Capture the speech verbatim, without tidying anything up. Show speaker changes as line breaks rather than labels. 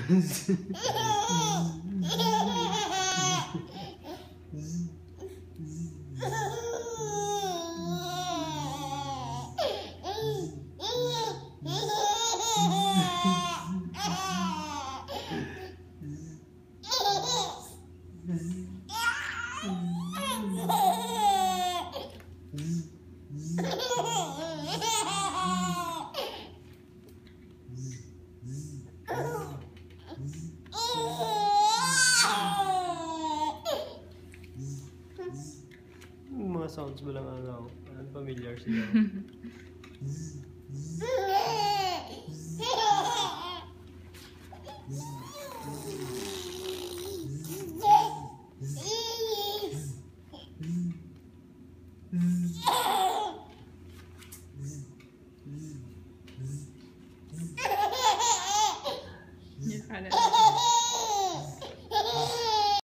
Mga sounds mo lang ang ano, familiar sila.
You had it.